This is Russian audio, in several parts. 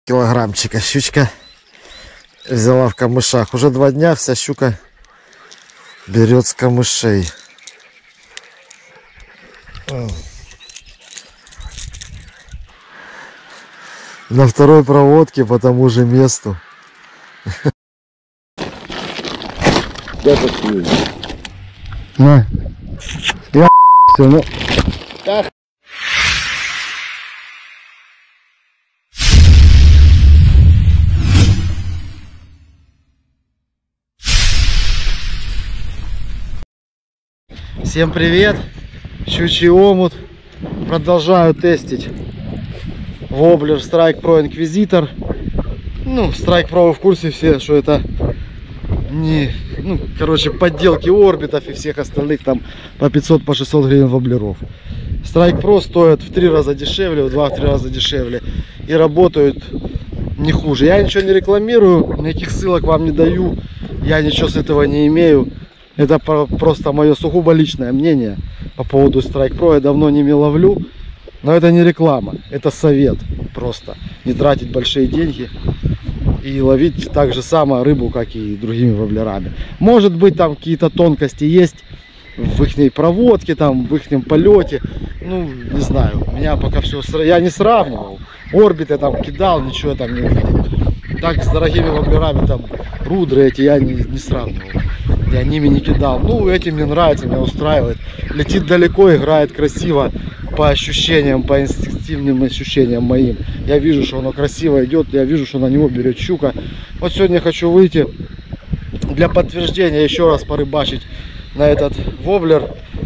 Полкилограммчика щучка взяла в камышах. Уже 2 дня вся щука берет с камышей. На второй проводке по тому же месту. Да, пошли. На. Я все, ну. Так. Всем привет! Щучий омут. Продолжаю тестить Воблер Strike Pro Inquisitor. Ну, Strike Pro вы в курсе все, что это не, короче, подделки орбитов и всех остальных там по 500, по 600 гривен воблеров. Strike Pro стоят в 3 раза дешевле, в 2-3 раза дешевле и работают не хуже. Я ничего не рекламирую, никаких ссылок вам не даю, я ничего с этого не имею. Это просто мое сугубо личное мнение по поводу Strike Pro. Я давно не ловлю, но это не реклама, это совет. Просто не тратить большие деньги и ловить так же само рыбу, как и другими воблерами. Может быть, там какие-то тонкости есть в их проводке, там, в их полете. Ну, не знаю, у меня пока все... Я не сравнивал. Орбиты там кидал, ничего там не увидел. Так с дорогими воблерами, там, рудры эти я не сравнивал. Я ними не кидал. Ну, этим мне нравится, меня устраивает. Летит далеко, играет красиво. По ощущениям, по инстинктивным ощущениям моим. Я вижу, что оно красиво идет. Я вижу, что на него берет щука. Вот сегодня я хочу выйти для подтверждения еще раз порыбачить на этот воблер.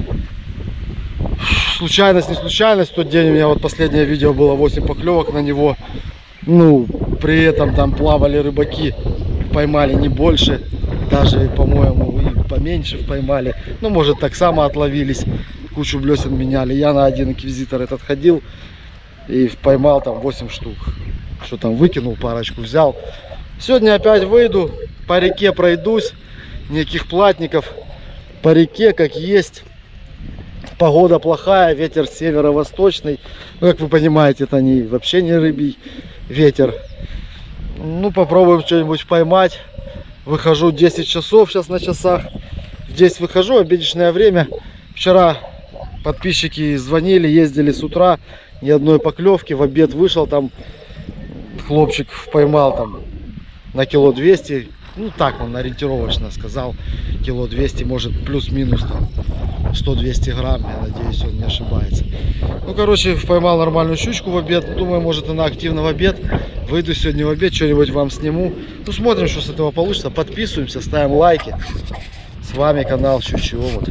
Случайность, не случайность. В тот день у меня вот последнее видео было 8 поклевок на него. Ну, при этом там плавали рыбаки. Поймали не больше. Даже, по-моему, и поменьше поймали. Ну, может, так само отловились. Кучу блесен меняли. Я на один инквизитор этот ходил и поймал там 8 штук. Что там, выкинул парочку, взял. Сегодня опять выйду, по реке пройдусь. Никаких платников. По реке, как есть. Погода плохая, ветер северо-восточный. Ну, как вы понимаете, это вообще не рыбий ветер. Ну, попробуем что-нибудь поймать. Выхожу 10 часов сейчас на часах. В 10 выхожу, обеденное время. Вчера подписчики звонили, ездили с утра. Ни одной поклевки. В обед вышел, там хлопчик поймал там на кило 200. Ну так он ориентировочно сказал. Кило 200, может плюс-минус там 100-200 грамм. Я надеюсь, он не ошибается. Ну, короче, поймал нормальную щучку в обед. Думаю, может, она активна в обед. Выйду сегодня в обед, что-нибудь вам сниму. Ну, смотрим, что с этого получится. Подписываемся, ставим лайки. С вами канал Щучий Омут.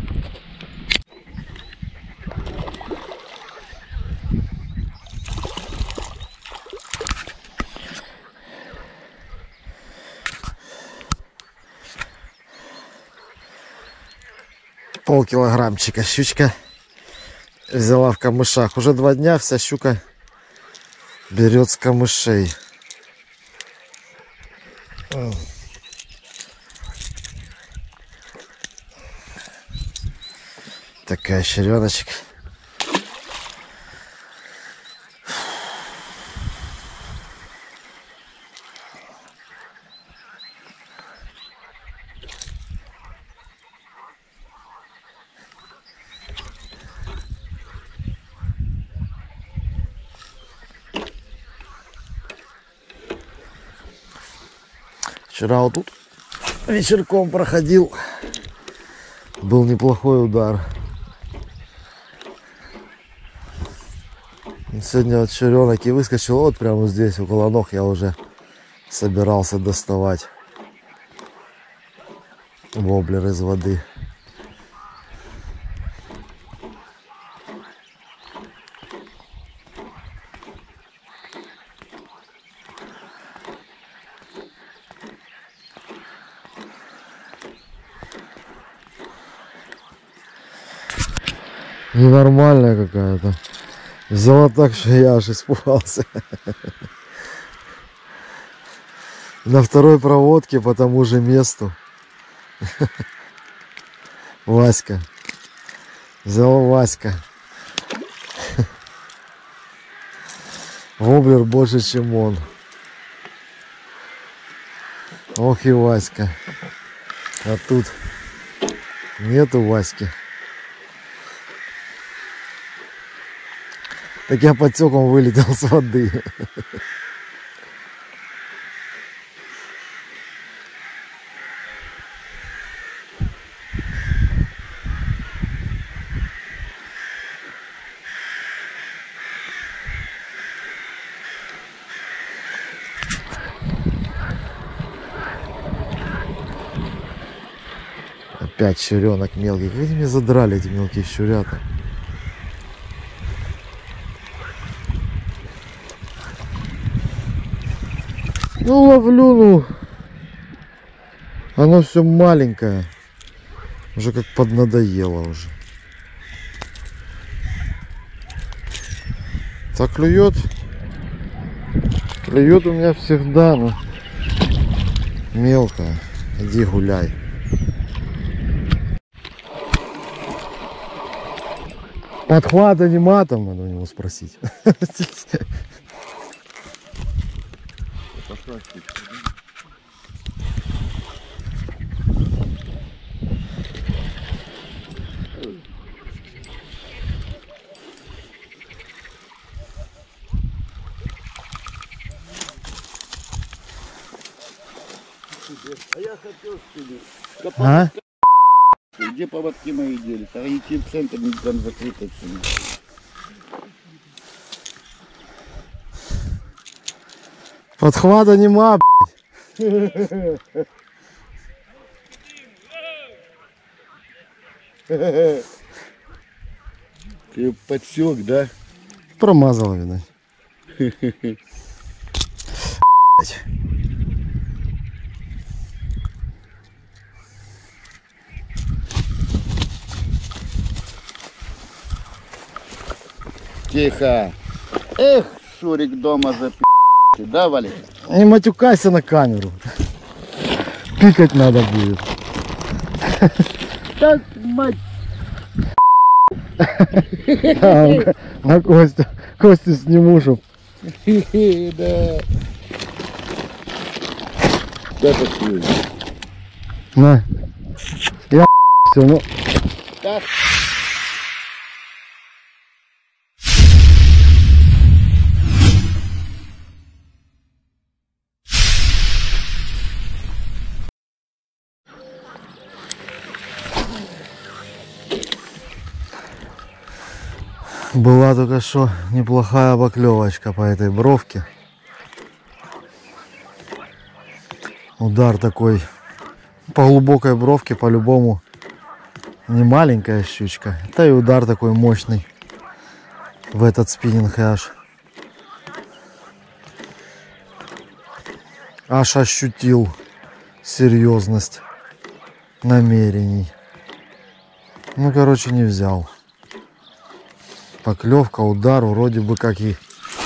Полкилограммчика щучка взяла в камышах. Уже 2 дня вся щука берет с камышей. Такая череночек. Вчера вот тут вечерком проходил. Был неплохой удар. Сегодня вот черенок и выскочил вот прямо здесь, около ног. Я уже собирался доставать воблер из воды. Ненормальная какая-то. Взяла так, что я аж испугался. На второй проводке по тому же месту. Васька. Взяла Васька. Воблер больше, чем он. Ох и Васька. А тут нету Васьки. Так я подтеком вылетел с воды. Опять щуренок мелкий. Как они меня задрали, эти мелкие щурята. Ну, ловлю, ну. Оно все маленькое. Уже как поднадоело уже. Так клюет. Клюет у меня всегда, но мелкое. Иди гуляй. Подхват аниматом, надо у него спросить. А я хотел сюда. А? Где поводки мои делись? А идти в центр, не там закрыто все. Подхвата нема, блядь. Ты подсек, да? Промазала, видать. Тихо. Эх, Шурик дома запи***, да, Валя? Не матюкайся на камеру. Пикать надо будет. Так, мать. На Костю. Костю сниму, чтоб. Да. Да, такую. На. Я все, ну. Так. Была только что неплохая поклевочка по этой бровке. Удар такой по глубокой бровке, по-любому не маленькая щучка. Это и удар такой мощный в этот спиннинг аж. Аж ощутил серьезность намерений. Ну, короче, не взял. Поклевка, удар, вроде бы как и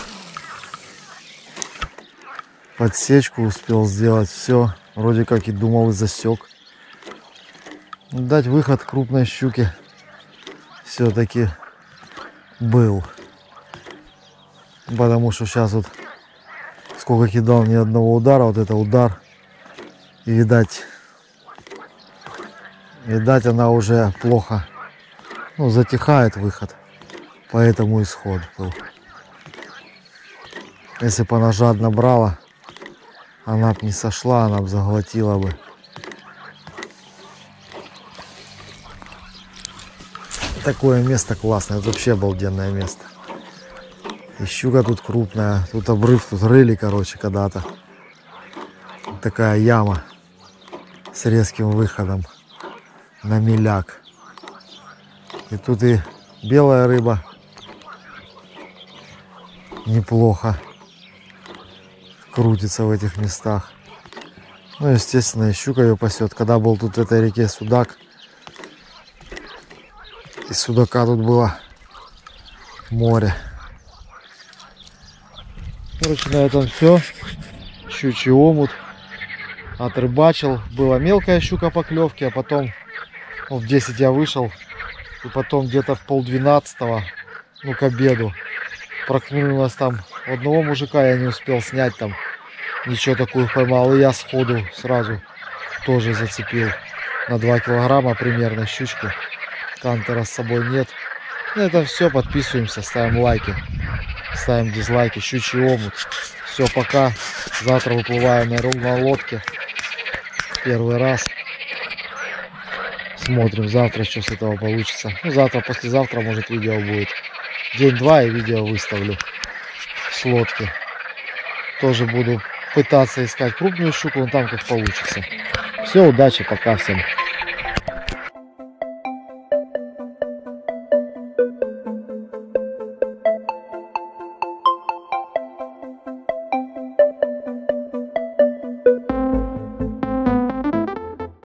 подсечку успел сделать, все, вроде как и думал и засек. Дать выход крупной щуке все-таки был, потому что сейчас вот сколько кидал, ни одного удара, вот это удар, и видать она уже плохо, ну, затихает выход. Поэтому исход был. Если бы она жадно брала, она бы не сошла, она бы заглотила бы. Такое место классное, это вообще обалденное место. И щука тут крупная, тут обрыв, тут рыли, короче, когда-то. Такая яма с резким выходом на миляк. И тут и белая рыба неплохо крутится в этих местах. Ну, естественно, и щука ее пасет. Когда был тут в этой реке судак, и судака тут было море. Короче, на этом все. Щучий омут отрыбачил. Была мелкая щука поклевки, а потом в 10 я вышел. И потом где-то в 11:30, ну, к обеду, прокнулось там одного мужика, я не успел снять там. Ничего, такую поймал. И я сходу сразу тоже зацепил на 2 килограмма примерно щучку. Кантера с собой нет. На этом все. Подписываемся, ставим лайки, ставим дизлайки. Щучий омут. Все, пока. Завтра выплываем на лодке. Первый раз. Смотрим завтра, что с этого получится. Ну, завтра, послезавтра, может, видео будет. День-два и видео выставлю с лодки. Тоже буду пытаться искать крупную щуку, но там как получится. Все, удачи, пока всем.